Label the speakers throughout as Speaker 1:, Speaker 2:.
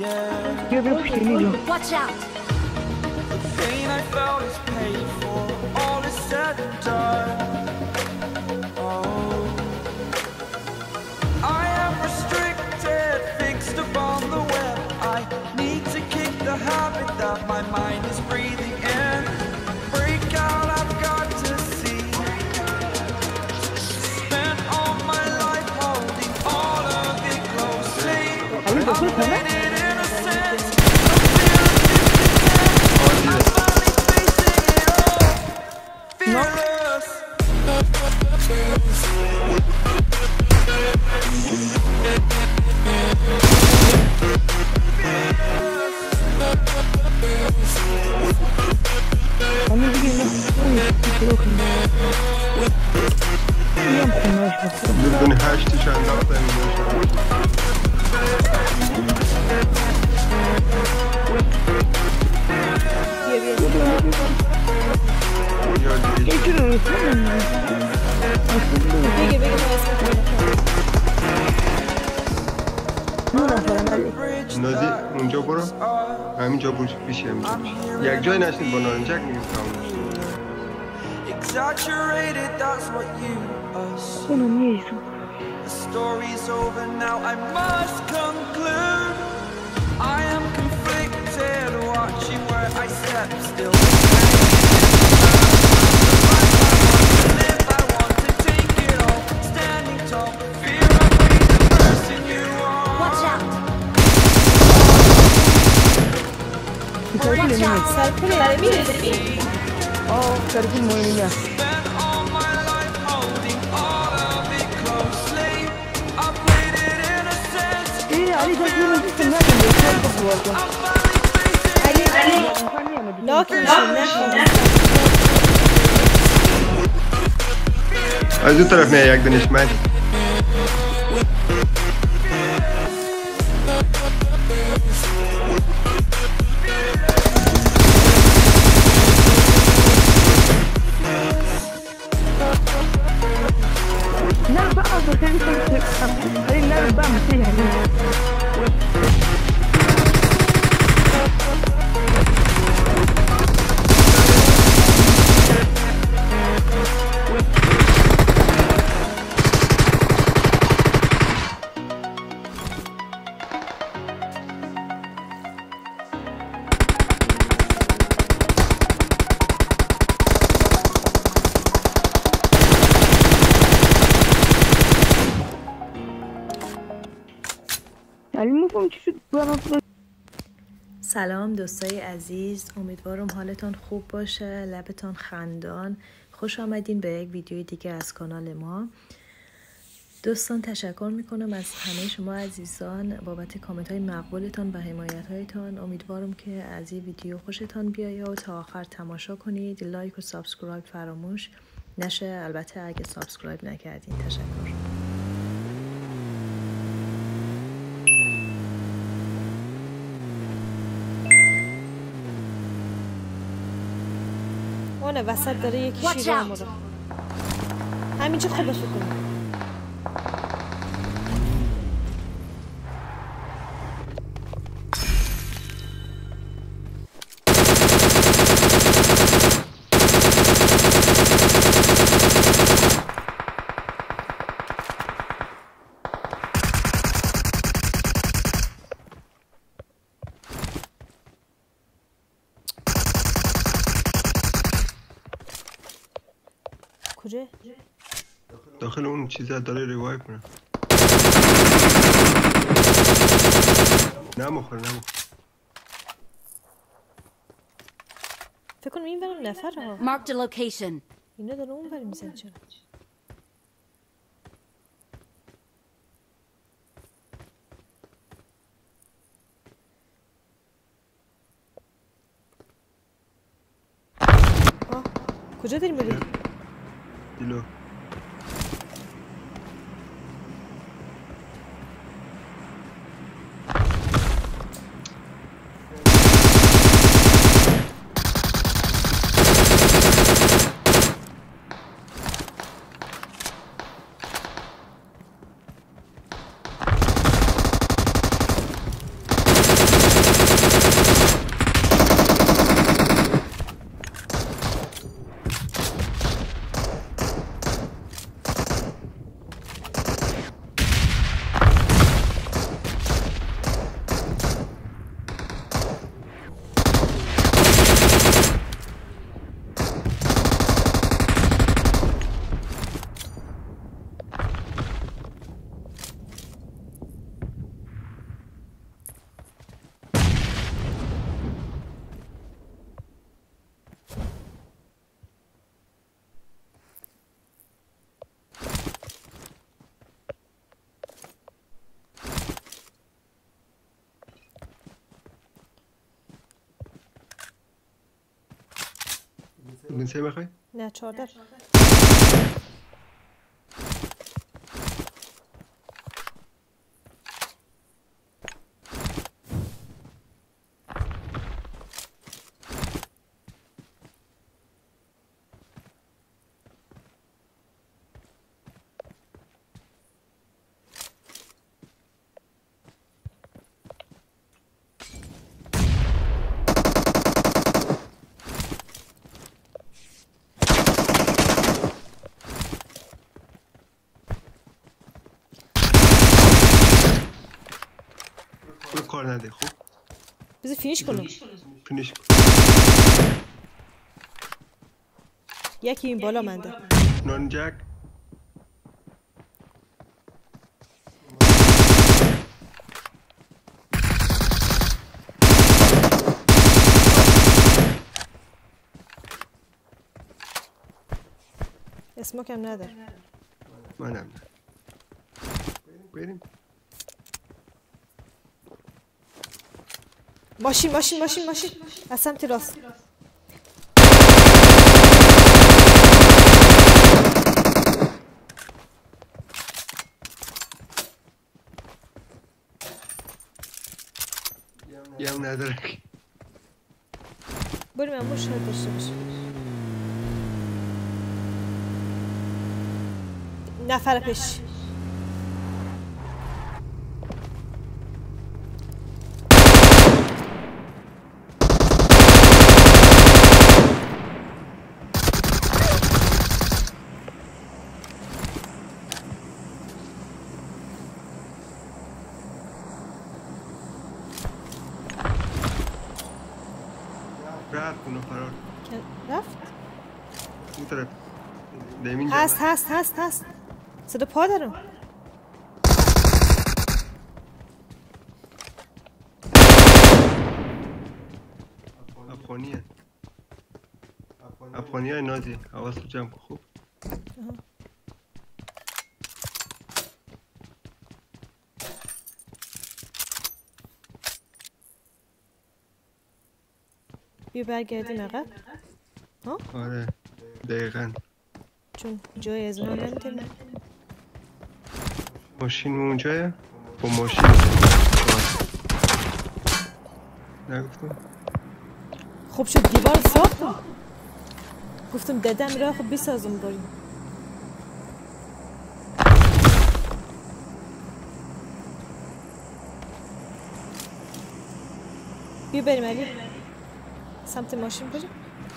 Speaker 1: بیا بیا پشتینی جو.
Speaker 2: Watch out!
Speaker 3: The pain I felt is paid for, all is said and done. Oh, I am restricted, fixed upon the web. I need to kick the habit that my mind is breathing in. Break out, I've got to see. Spent all my life holding all of it closely. I played it innocent. I'm finally facing it all, fearless.
Speaker 1: همه دیگه اینا شروع کنیم. میام خونهاش بخورم.
Speaker 4: بدون 8 چند وقت
Speaker 1: یکی رو رسیم
Speaker 5: بگه ما اسم
Speaker 4: نازی اونجا برو همینجا پیشه همینجا یک جای نشنید با نارنجک میگیم تمام
Speaker 3: Exaggerated, that's what you assume.
Speaker 1: اونو میریزم
Speaker 3: The story's over now, I must conclude. I am conflicted, watching where I step still. I want to take it all, standing tall. Fear of being the person you are.
Speaker 2: Watch out!
Speaker 5: سرکل داره میرسی
Speaker 1: سرکل مهمیه
Speaker 3: Spent all my life holding all of it closely. I played it innocent.
Speaker 1: علی داشت رو سیستم نکنم بسیار بسیار کن
Speaker 3: I'm finally facing it.
Speaker 5: ناکن
Speaker 4: از اون طرف نه یک دانشمند
Speaker 1: نه بقى خیلی خیلی نه بقى مسیح
Speaker 6: سلام دوستای عزیز، امیدوارم حالتان خوب باشه، لبتان خندان. خوش آمدین به یک ویدیوی دیگه از کانال ما. دوستان تشکر میکنم از همه شما عزیزان بابت کامنت های مقبولتان و حمایت هایتان. امیدوارم که از این ویدیو خوشتان بیاید و تا آخر تماشا کنید. لایک و سابسکرایب فراموش نشه، البته اگه سابسکرایب نکردین. تشکر.
Speaker 5: اونه وسط داره یکی شیره همونه همینجا خوبه فکر کنم کجا؟
Speaker 4: داخل اون چیزا داره ریوایو کنه نمخور
Speaker 5: فکر کنم این برم نفر ها
Speaker 2: Marked a location.
Speaker 5: اینا داره اون بریم میزن چرا؟ کجا داریم بریم؟
Speaker 4: دیلو بنسه بخوای؟
Speaker 5: نه 14
Speaker 4: کار نده خوب
Speaker 5: بذار فینیش کنم.
Speaker 4: فینیش کن.
Speaker 5: یکی این بالا منده.
Speaker 4: نان جک
Speaker 5: اسموک هم نداره.
Speaker 4: منم نه. بریم
Speaker 5: ماشین ماشین ماشین ماشین از سمت راست.
Speaker 4: یه هم نداره.
Speaker 5: بریم امو شاید داشته باشه. نفر پیش
Speaker 4: رفت اونو فرار
Speaker 5: رفت.
Speaker 4: اون طرف نمین
Speaker 5: هست هست هست هست صدا پا دارم.
Speaker 4: افغانیه افغانی های نازی حواست رو جمع کن خوب.
Speaker 5: بیا برگردیم عقب. ها؟
Speaker 4: آره دقیقاً
Speaker 5: چون جای از اونها نمیتونیم.
Speaker 4: ماشین اونجایه با ماشین نگفتم
Speaker 5: خوب شد دیوار ساختم. گفتم ددم را خب بسازم بریم. بیا بریم علی سمت ماشین بریم.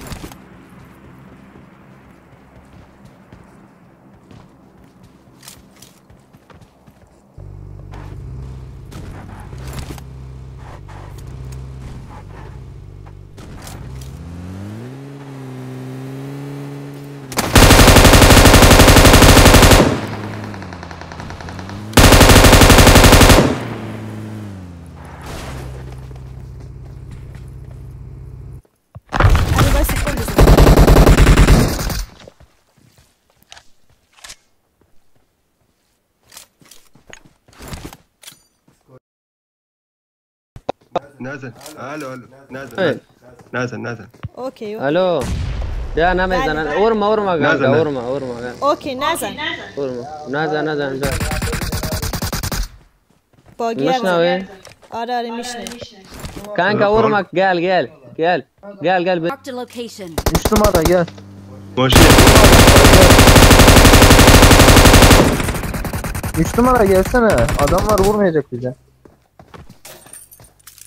Speaker 4: نزن الو نزن نزن
Speaker 5: اوکی
Speaker 2: الو بیا نمیزنن اورما
Speaker 5: اوکی نزن
Speaker 2: نزن
Speaker 5: باگی
Speaker 2: مشنوی
Speaker 5: آره میشنه
Speaker 2: کانکا اورما گل
Speaker 7: Marked a location.
Speaker 8: مشتما گل
Speaker 4: ماشین
Speaker 8: müştuma gelsene. Adamlar vurmayacak bize.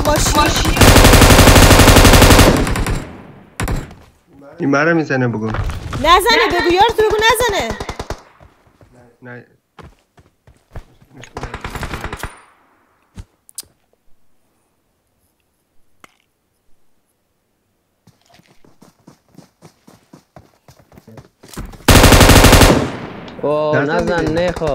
Speaker 5: ماشین
Speaker 4: این مرا میزنه بگو.
Speaker 5: نزنه بگو یار تو بگو نزنه.
Speaker 4: نه
Speaker 2: اوه نزن نیخو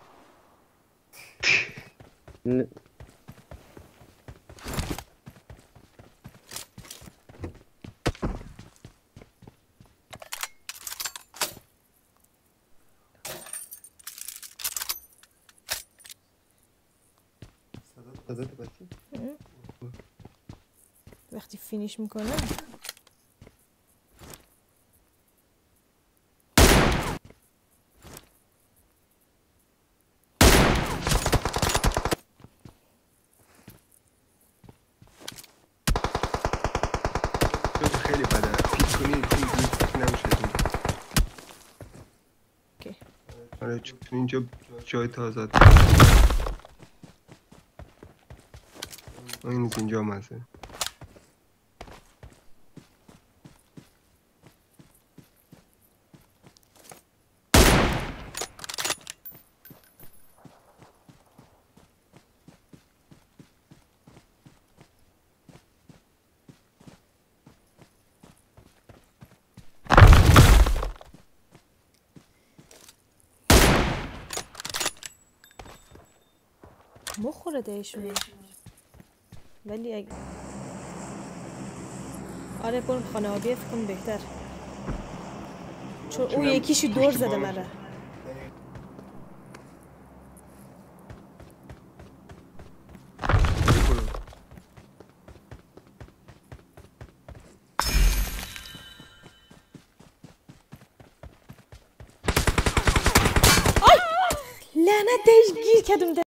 Speaker 5: وقتی فینیش میکنه
Speaker 4: خیلی بده پیک کنی نمیشه.
Speaker 5: اوکی
Speaker 4: آره چون اینجا جای تازه این اینجا مزه.
Speaker 5: مخوره دهشونه ولی اگه آره برو خانه آبیه فکر کنم بهتر چون اون یکیشو دور زده مره. لعنت دهش گیر کردم ده